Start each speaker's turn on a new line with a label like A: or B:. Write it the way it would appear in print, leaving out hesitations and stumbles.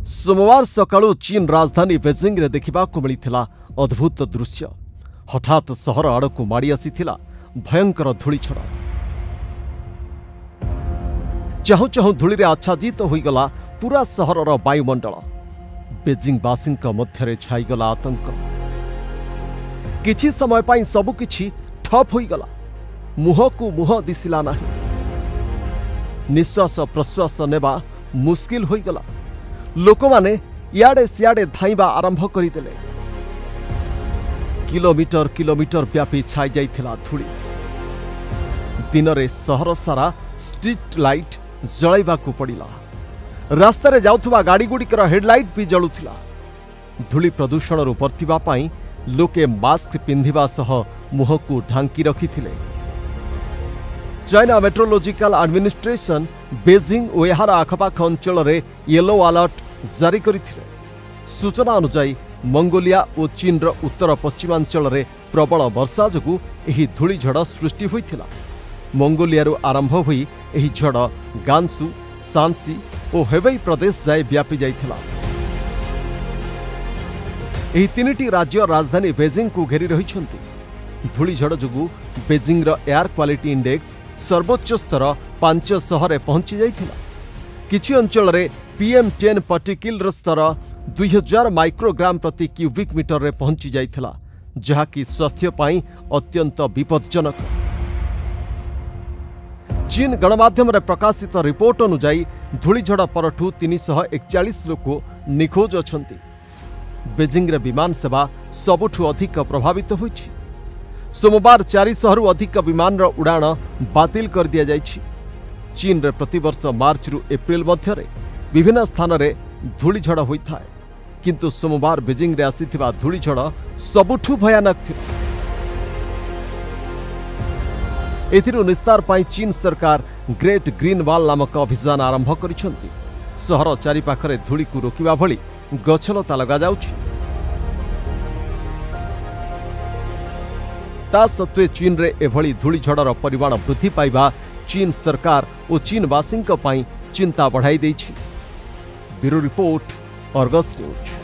A: सोमवार सकाळू चीन राजधानी बेजिंग रे देखिबाकू मिलिथिला अद्भुत दृश्य। हठात सहर आड़कू माड़ी आसीथिला भयंकर धूलिझड़। चाहू चाहू धूली रे आच्छादित होईगला पूरा सहरर वायुमंडल। बेजिंगवासींक मध्यरे छाईगला आतंक। किछि समय पाई सबुकिछि ठप होईगला। मुहकू मुह दिसिला नाही। निश्वास प्रश्वास नेबा मुस्किल होईगला। लोक माने इयाडे सियाडे धाइबा आरंभ करिदेले। किलोमीटर किलोमीटर व्यापी छाई जाइथिला धूली। दिनरे सहर सारा स्ट्रीट लाइट जळाइबाकू पड़िला। रास्तारे जाउथुबा गाड़ी गुड़िकर हेडलाइट भी जळुथिला। धूली प्रदूषण बर्तिबा पाई लोके मास्क पिंधिबा सह मुहकू ढांकी रखिथिले। चाइना मेट्रोलॉजिकल एडमिनिस्ट्रेशन बेजिंग और यार आखपाख अंचल में येलो अलर्ट जारी करिथिले। सूचना अनुसार मंगोलिया और चीन उत्तर पश्चिमांचल में प्रबल वर्षा जोगु एही धूलिझड़ सृष्टि होइथिला। मंगोलिया आरंभ होई एही झड़ गांसू, सांसी और हेबेई प्रदेश जाए व्यापी जाइथिला। एही तीनिटी राज्य राजधानी बेजिंग को घेरी रहिछन्ति। धूलिझड़ जोगु बेजिंग एयर क्वालिटी इंडेक्स सर्वोच्च स्तर 500 पहुंची जाइथिला। किछि अंचल रे PM10 पार्टिकल स्तर 2000 माइक्रोग्राम प्रति क्यूबिक मीटर रे पहुंची जाइथिला, जहाकी स्वास्थ्य पाई अत्यंत विपदजनक। चीन गणमाध्यम रे प्रकाशित रिपोर्ट अनुसार धूलिझड़ परठू 341 लोक निखोज अछंती। बेजिंग रे विमान सेवा सबुठू अधिक प्रभावित होइछि। सोमवार 400 रु अधिक विमान उड़ाण बातिल कर दिया जाइछि। चीन रे प्रतिवर्ष मार्च रु एप्रिल मध्यरे विभिन्न स्थान रे धूलिझड़ होइथाय, किंतु सोमवार बेजिंग रे आसीथिबा धूलिझड़ सबुठू भयानक थिला। एथिरु निस्तार पाई चीन सरकार ग्रेट ग्रीन वॉल नामक अभियान आरंभ करिसंती। सहर चारि पाखरे धूली को रोकिबा भली गछलता लगा जाउछि। ता सत्वे चीन रे एभली धूलिझड़र परिमाण वृद्धि पाइबा चीन सरकार और चीनवासींक पाई चिंता बढ़ाई देइछि। Bureau report, Argus news.